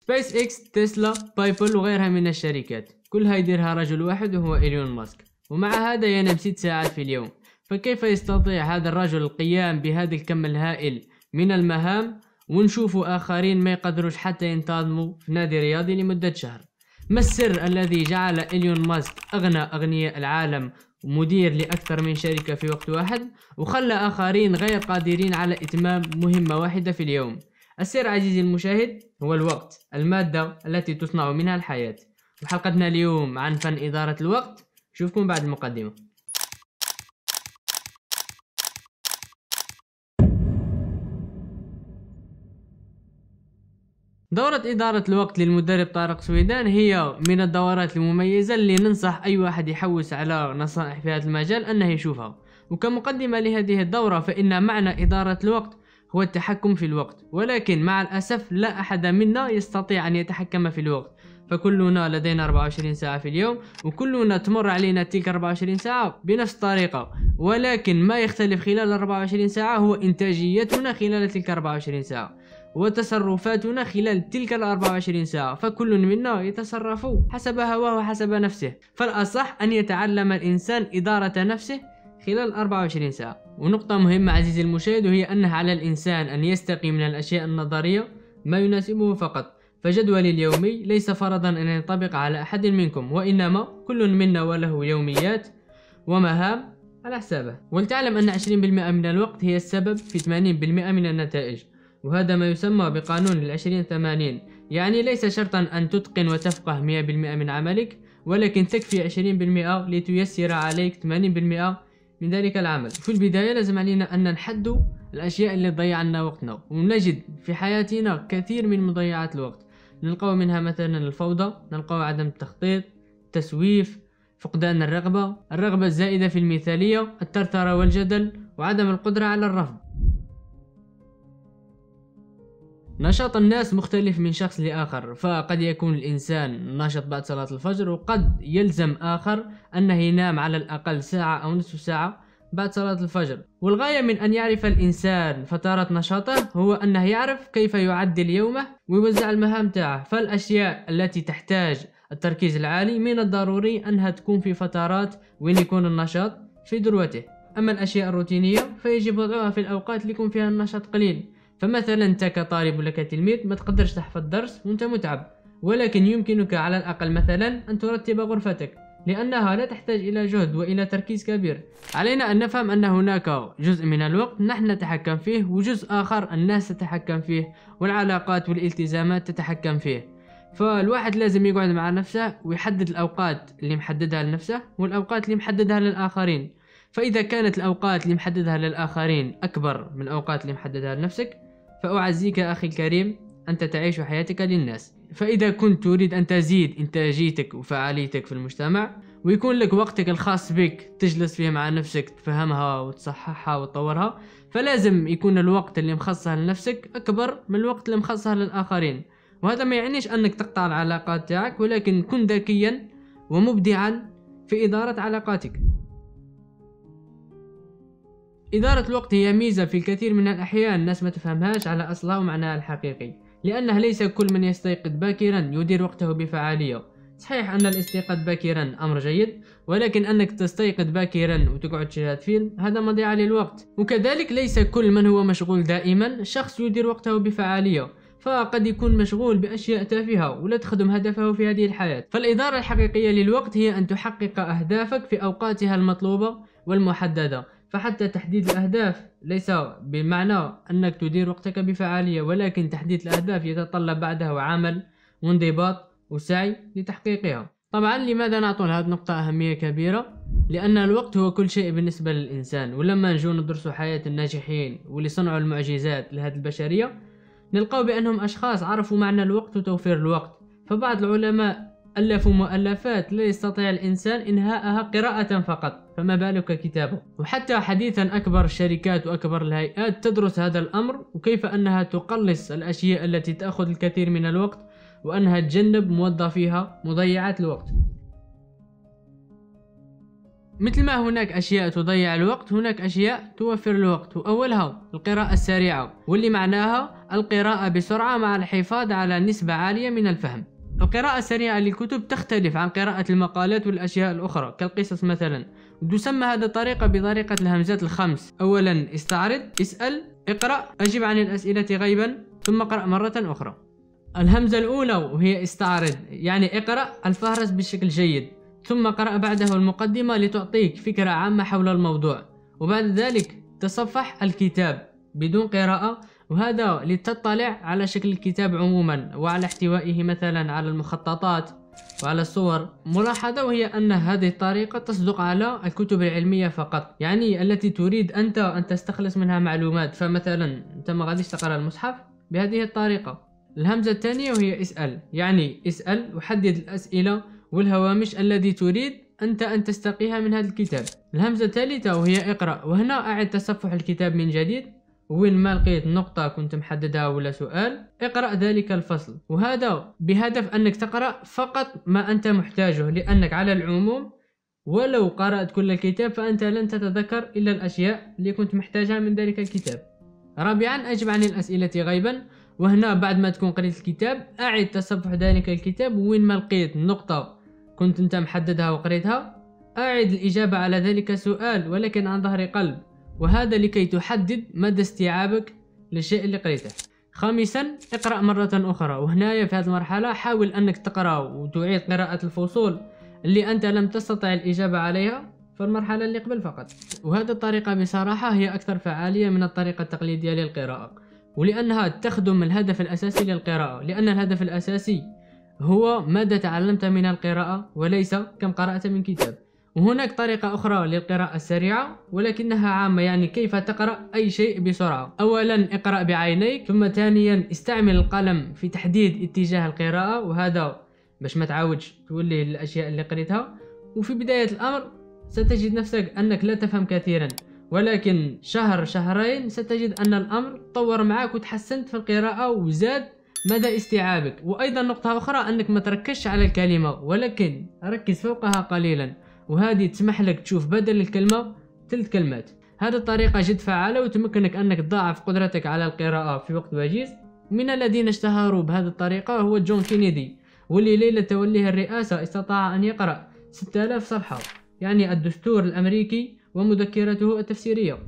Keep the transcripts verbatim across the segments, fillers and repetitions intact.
سبيس اكس، تسلا، بايبل وغيرها من الشركات كلها يديرها رجل واحد وهو إيلون ماسك، ومع هذا ينام ست ساعات في اليوم. فكيف يستطيع هذا الرجل القيام بهذا الكم الهائل من المهام، ونشوف آخرين ما يقدروش حتى ينتظموا في نادي رياضي لمدة شهر؟ ما السر الذي جعل إيلون ماسك أغنى أغنياء العالم ومدير لأكثر من شركة في وقت واحد، وخلى آخرين غير قادرين على إتمام مهمة واحدة في اليوم؟ السر عزيزي المشاهد هو الوقت، المادة التي تصنع منها الحياة. وحلقتنا اليوم عن فن إدارة الوقت. شوفكم بعد المقدمة. دورة إدارة الوقت للمدرب طارق سويدان هي من الدورات المميزة اللي ننصح أي واحد يحوس على نصائح في هذا المجال أنه يشوفها. وكمقدمة لهذه الدورة، فإن معنى إدارة الوقت هو التحكم في الوقت، ولكن مع الأسف لا أحد منا يستطيع أن يتحكم في الوقت. فكلنا لدينا أربعة وعشرين ساعة في اليوم، وكلنا تمر علينا تلك أربعة وعشرين ساعة بنفس الطريقة، ولكن ما يختلف خلال أربعة وعشرين ساعة هو إنتاجيتنا خلال تلك أربعة وعشرين ساعة وتصرفاتنا خلال تلك الأربعة وعشرين ساعة. فكل منا يتصرف حسب هواه وحسب نفسه، فالأصح أن يتعلم الإنسان إدارة نفسه خلال أربعة وعشرين ساعة. ونقطة مهمة عزيزي المشاهد، وهي أنه على الإنسان أن يستقي من الأشياء النظرية ما يناسبه فقط. فجدولي اليومي ليس فرضا أن ينطبق على أحد منكم، وإنما كل منا وله يوميات ومهام على حسابه. ولتعلم أن عشرين بالمئة من الوقت هي السبب في ثمانين بالمئة من النتائج، وهذا ما يسمى بقانون العشرين ثمانين. يعني ليس شرطا أن تتقن وتفقه مئة بالمئة من عملك، ولكن تكفي عشرين بالمئة لتيسر عليك ثمانين بالمئة من ذلك العمل. في البداية لازم علينا أن نحدد الأشياء اللي تضيع لنا وقتنا، ونجد في حياتنا كثير من مضيعات الوقت. نلقاو منها مثلا الفوضى، نلقاو عدم التخطيط، التسويف، فقدان الرغبة، الرغبة الزائدة في المثالية، الترترة والجدل، وعدم القدرة على الرفض. نشاط الناس مختلف من شخص لآخر، فقد يكون الإنسان ناشط بعد صلاة الفجر، وقد يلزم آخر أنه ينام على الأقل ساعة أو نصف ساعة بعد صلاة الفجر. والغاية من أن يعرف الإنسان فترات نشاطه هو أنه يعرف كيف يعدل يومه ويوزع المهام تاعه. فالأشياء التي تحتاج التركيز العالي من الضروري أنها تكون في فترات وين يكون النشاط في ذروته، أما الأشياء الروتينية فيجب وضعها في الأوقات اللي يكون فيها النشاط قليل. فمثلا انت كطالب ولا كتلميذ ما تقدرش تحفظ درس وانت متعب، ولكن يمكنك على الأقل مثلا أن ترتب غرفتك، لأنها لا تحتاج إلى جهد وإلى تركيز كبير. علينا أن نفهم أن هناك جزء من الوقت نحن نتحكم فيه، وجزء آخر الناس تتحكم فيه، والعلاقات والالتزامات تتحكم فيه. فالواحد لازم يقعد مع نفسه ويحدد الأوقات اللي محددها لنفسه والأوقات اللي محددها للآخرين. فإذا كانت الأوقات اللي محددها للآخرين أكبر من الأوقات اللي محددها لنفسك، فأعزيك أخي الكريم أنت تعيش حياتك للناس. فإذا كنت تريد أن تزيد إنتاجيتك وفعاليتك في المجتمع، ويكون لك وقتك الخاص بك تجلس فيه مع نفسك تفهمها وتصححها وتطورها، فلازم يكون الوقت اللي مخصصه لنفسك أكبر من الوقت اللي مخصصه للآخرين. وهذا ما يعنيش أنك تقطع العلاقات تاعك، ولكن كن ذكيا ومبدعا في إدارة علاقاتك. إدارة الوقت هي ميزة في الكثير من الأحيان الناس ما تفهمهاش على أصلها ومعناها الحقيقي، لأنه ليس كل من يستيقظ باكرا يدير وقته بفعالية. صحيح أن الاستيقاظ باكرا أمر جيد، ولكن أنك تستيقظ باكرا وتقعد تشاهد فيلم هذا مضيعة للوقت. وكذلك ليس كل من هو مشغول دائما شخص يدير وقته بفعالية، فقد يكون مشغول بأشياء تافهة ولا تخدم هدفه في هذه الحياة. فالإدارة الحقيقية للوقت هي أن تحقق أهدافك في أوقاتها المطلوبة والمحددة. فحتى تحديد الأهداف ليس بمعنى أنك تدير وقتك بفعالية، ولكن تحديد الأهداف يتطلب بعده عمل وانضباط وسعي لتحقيقها. طبعا لماذا نعطي هذه النقطة أهمية كبيرة؟ لأن الوقت هو كل شيء بالنسبة للإنسان. ولما نجو ندرسوا حياة الناجحين واللي صنعوا المعجزات لهذه البشرية، نلقاو بأنهم أشخاص عرفوا معنى الوقت وتوفير الوقت. فبعض العلماء ألفوا مؤلفات لا يستطيع الإنسان إنهاءها قراءة فقط، فما بالك كتابة. وحتى حديثا أكبر الشركات وأكبر الهيئات تدرس هذا الأمر، وكيف أنها تقلص الأشياء التي تأخذ الكثير من الوقت، وأنها تجنب موظفيها مضيعات الوقت. مثل ما هناك أشياء تضيع الوقت، هناك أشياء توفر الوقت، وأولها القراءة السريعة، واللي معناها القراءة بسرعة مع الحفاظ على نسبة عالية من الفهم. القراءة السريعة للكتب تختلف عن قراءة المقالات والأشياء الأخرى كالقصص مثلا. تسمى هذه الطريقة بطريقة الهمزات الخمس. أولا استعرض، اسأل، اقرأ، أجب عن الأسئلة غيبا، ثم اقرأ مرة أخرى. الهمزة الأولى وهي استعرض، يعني اقرأ الفهرس بشكل جيد، ثم قرأ بعده المقدمة لتعطيك فكرة عامة حول الموضوع، وبعد ذلك تصفح الكتاب بدون قراءة، وهذا لتطلع على شكل الكتاب عموما وعلى احتوائه مثلا على المخططات وعلى الصور. ملاحظة وهي أن هذه الطريقة تصدق على الكتب العلمية فقط، يعني التي تريد أنت أن تستخلص منها معلومات. فمثلا أنت ما غاديش تقرأ المصحف بهذه الطريقة. الهمزة الثانية وهي اسأل، يعني اسأل وحدد الأسئلة والهوامش الذي تريد أنت أن تستقيها من هذا الكتاب. الهمزة الثالثة وهي اقرأ، وهنا أعد تصفح الكتاب من جديد، وين ما لقيت نقطة كنت محددها ولا سؤال اقرأ ذلك الفصل، وهذا بهدف أنك تقرأ فقط ما أنت محتاجه، لأنك على العموم ولو قرأت كل الكتاب فأنت لن تتذكر إلا الأشياء اللي كنت محتاجها من ذلك الكتاب. رابعا أجب عن الأسئلة غيبا، وهنا بعد ما تكون قريت الكتاب أعد تصفح ذلك الكتاب، وين ما لقيت نقطة كنت انت محددها وقريتها أعد الإجابة على ذلك السؤال ولكن عن ظهر قلب، وهذا لكي تحدد مدى استيعابك للشيء اللي قريته. خامسا اقرأ مرة أخرى، وهنا في هذه المرحلة حاول أنك تقرأ وتعيد قراءة الفصول اللي أنت لم تستطع الإجابة عليها في المرحلة اللي قبل فقط. وهذه الطريقة بصراحة هي أكثر فعالية من الطريقة التقليدية للقراءة، ولأنها تخدم الهدف الأساسي للقراءة، لأن الهدف الأساسي هو ماذا تعلمت من القراءة وليس كم قرأت من كتاب. وهناك طريقة أخرى للقراءة السريعة ولكنها عامة، يعني كيف تقرأ أي شيء بسرعة. أولا اقرأ بعينيك، ثم ثانيا استعمل القلم في تحديد اتجاه القراءة، وهذا باش ما تعاودش تولي الأشياء اللي قريتها. وفي بداية الأمر ستجد نفسك أنك لا تفهم كثيرا، ولكن شهر شهرين ستجد أن الأمر تطور معك وتحسنت في القراءة وزاد مدى استيعابك. وأيضا نقطة أخرى أنك ما تركزش على الكلمة ولكن ركز فوقها قليلا، وهذه تسمح لك تشوف بدل الكلمة ثلاث كلمات. هذه الطريقة جد فعالة وتمكنك أنك تضاعف قدرتك على القراءة في وقت وجيز. من الذين اشتهروا بهذه الطريقة هو جون كينيدي، واللي ليلة توليه الرئاسة استطاع أن يقرأ ستة آلاف صفحة، يعني الدستور الأمريكي ومذكرته التفسيرية.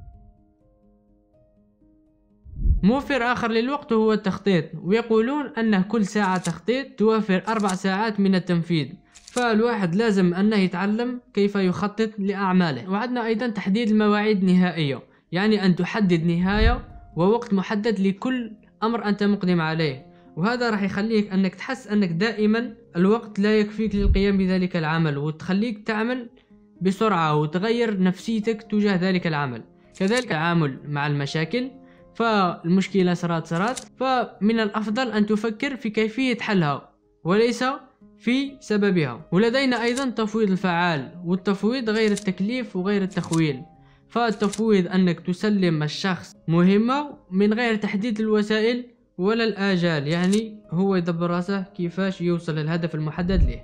موفر آخر للوقت هو التخطيط، ويقولون أن كل ساعة تخطيط توفر أربع ساعات من التنفيذ، فالواحد لازم أنه يتعلم كيف يخطط لأعماله. وعندنا أيضا تحديد المواعيد النهائية، يعني أن تحدد نهاية ووقت محدد لكل أمر أنت مقدم عليه، وهذا راح يخليك أنك تحس أنك دائما الوقت لا يكفيك للقيام بذلك العمل، وتخليك تعمل بسرعة وتغير نفسيتك تجاه ذلك العمل. كذلك التعامل مع المشاكل، فالمشكلة صارت صارت فمن الأفضل أن تفكر في كيفية حلها وليس في سببها. ولدينا أيضا تفويض الفعال، والتفويض غير التكليف وغير التخويل. فالتفويض أنك تسلم الشخص مهمة من غير تحديد الوسائل ولا الآجال، يعني هو يدبر راسه كيفاش يوصل للهدف المحدد له.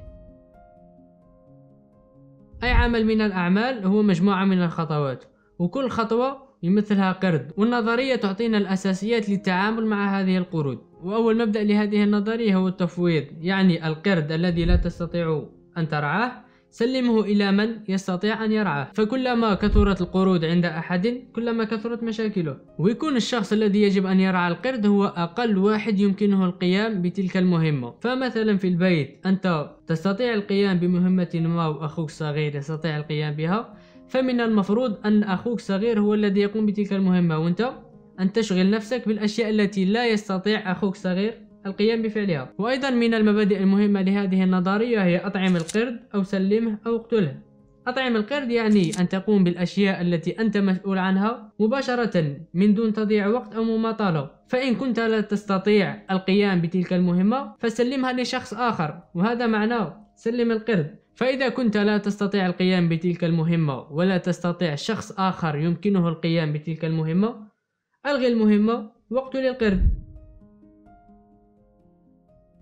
أي عمل من الأعمال هو مجموعة من الخطوات، وكل خطوة يمثلها قرد، والنظرية تعطينا الأساسيات للتعامل مع هذه القرود. وأول مبدأ لهذه النظرية هو التفويض، يعني القرد الذي لا تستطيع أن ترعاه سلمه إلى من يستطيع أن يرعاه. فكلما كثرت القرود عند أحد كلما كثرت مشاكله، ويكون الشخص الذي يجب أن يرعى القرد هو أقل واحد يمكنه القيام بتلك المهمة. فمثلا في البيت أنت تستطيع القيام بمهمة ما وأخوك الصغير يستطيع القيام بها، فمن المفروض أن أخوك الصغير هو الذي يقوم بتلك المهمة، وأنت أن تشغل نفسك بالأشياء التي لا يستطيع أخوك الصغير القيام بفعلها. وأيضا من المبادئ المهمة لهذه النظرية هي أطعم القرد أو سلمه أو اقتله. أطعم القرد يعني أن تقوم بالأشياء التي أنت مسؤول عنها مباشرة من دون تضييع وقت أو مماطلة. فإن كنت لا تستطيع القيام بتلك المهمة فسلمها لشخص آخر، وهذا معناه سلم القرد. فإذا كنت لا تستطيع القيام بتلك المهمة ولا تستطيع شخص آخر يمكنه القيام بتلك المهمة، ألغي المهمة واقتل القرد.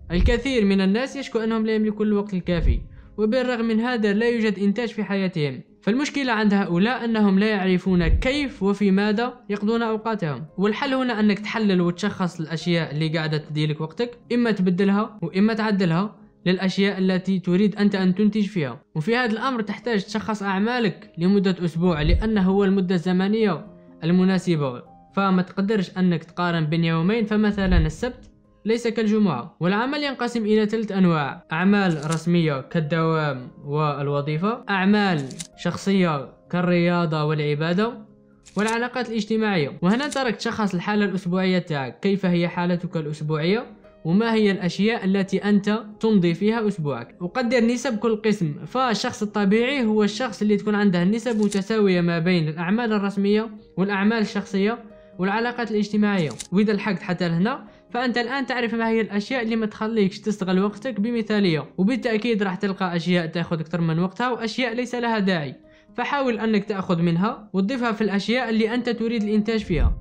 الكثير من الناس يشكو أنهم لا يملكون الوقت الكافي، وبالرغم من هذا لا يوجد إنتاج في حياتهم. فالمشكلة عند هؤلاء أنهم لا يعرفون كيف وفي ماذا يقضون أوقاتهم. والحل هنا أنك تحلل وتشخص الأشياء اللي قاعدة تديلك وقتك، إما تبدلها وإما تعدلها للأشياء التي تريد أنت أن تنتج فيها. وفي هذا الأمر تحتاج تشخص أعمالك لمدة أسبوع، لأنه هو المدة الزمنية المناسبة. فما تقدرش أنك تقارن بين يومين، فمثلا السبت ليس كالجمعة. والعمل ينقسم إلى ثلاث أنواع: أعمال رسمية كالدوام والوظيفة، أعمال شخصية كالرياضة والعبادة، والعلاقات الاجتماعية. وهنا ترك تشخص الحالة الأسبوعية تاعك، كيف هي حالتك الأسبوعية وما هي الأشياء التي أنت تمضي فيها أسبوعك. وقدر نسب كل قسم. فالشخص الطبيعي هو الشخص اللي تكون عنده نسب متساوية ما بين الأعمال الرسمية والأعمال الشخصية والعلاقات الاجتماعية. وإذا لحقت حتى هنا فأنت الآن تعرف ما هي الأشياء اللي ما تخليكش تستغل وقتك بمثالية. وبالتأكيد راح تلقى أشياء تأخذ أكثر من وقتها وأشياء ليس لها داعي، فحاول أنك تأخذ منها وتضيفها في الأشياء اللي أنت تريد الإنتاج فيها.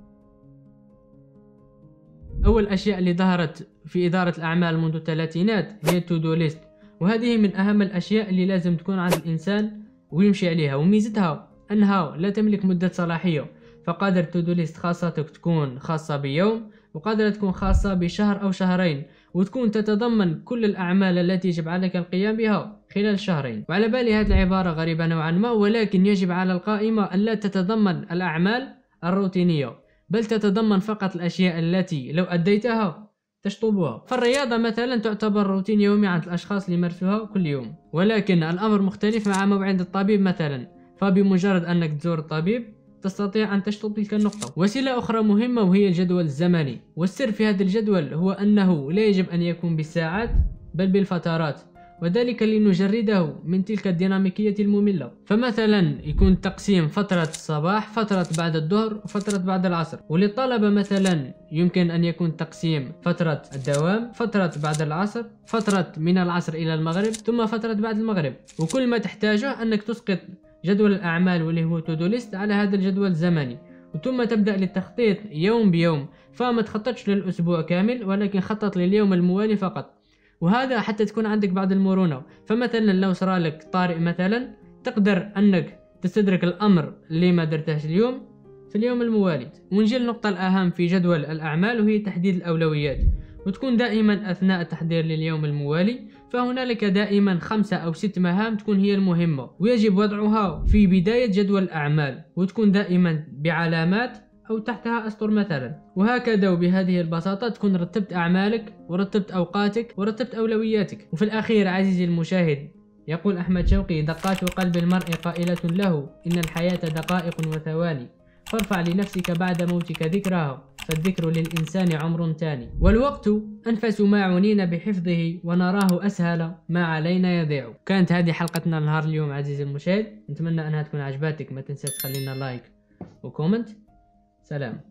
أول أشياء اللي ظهرت في إدارة الأعمال منذ الثلاثينات هي التو دو ليست، وهذه من أهم الأشياء اللي لازم تكون عند الإنسان ويمشي عليها. وميزتها أنها لا تملك مدة صلاحية، فقادر تو دو ليست خاصتك تكون خاصة بيوم، وقادرة تكون خاصة بشهر أو شهرين، وتكون تتضمن كل الأعمال التي يجب عليك القيام بها خلال شهرين. وعلى بالي هذه العبارة غريبة نوعا ما، ولكن يجب على القائمة أن لا تتضمن الأعمال الروتينية، بل تتضمن فقط الأشياء التي لو أديتها تشطبها. فالرياضة مثلا تعتبر روتين يومي عند الأشخاص اللي يمارسوها كل يوم، ولكن الأمر مختلف مع موعد الطبيب مثلا. فبمجرد أنك تزور الطبيب تستطيع أن تشطب تلك النقطة. وسيلة أخرى مهمة وهي الجدول الزمني، والسر في هذا الجدول هو أنه لا يجب أن يكون بالساعات بل بالفترات، وذلك لنجرده من تلك الديناميكية المملة. فمثلا يكون تقسيم فترة الصباح، فترة بعد الظهر، وفترة بعد العصر. وللطلبة مثلا يمكن أن يكون تقسيم فترة الدوام، فترة بعد العصر، فترة من العصر إلى المغرب، ثم فترة بعد المغرب. وكل ما تحتاجه أنك تسقط جدول الأعمال واللي هو تو دو ليست على هذا الجدول الزمني، ثم تبدأ للتخطيط يوم بيوم. فما تخططش للأسبوع كامل، ولكن خطط لليوم الموالي فقط، وهذا حتى تكون عندك بعض المرونة. فمثلا لو صار لك طارئ مثلا تقدر أنك تستدرك الأمر اللي ما درتهش اليوم في اليوم الموالي. ونجي النقطة الأهم في جدول الأعمال وهي تحديد الأولويات، وتكون دائما أثناء التحضير لليوم الموالي فهنالك دائما خمسة أو ست مهام تكون هي المهمة، ويجب وضعها في بداية جدول الأعمال، وتكون دائما بعلامات أو تحتها أسطر مثلا. وهكذا وبهذه البساطة تكون رتبت أعمالك ورتبت أوقاتك ورتبت أولوياتك. وفي الأخير عزيزي المشاهد، يقول أحمد شوقي: دقات قلب المرء قائلة له إن الحياة دقائق وثواني، فارفع لنفسك بعد موتك ذكرها، فالذكر للإنسان عمر تاني، والوقت أنفس ما عنينا بحفظه ونراه أسهل ما علينا يضيع. كانت هذه حلقتنا نهار اليوم عزيزي المشاهد، نتمنى أنها تكون عجباتك. ما تنساش تخلينا لايك وكومنت. سلام.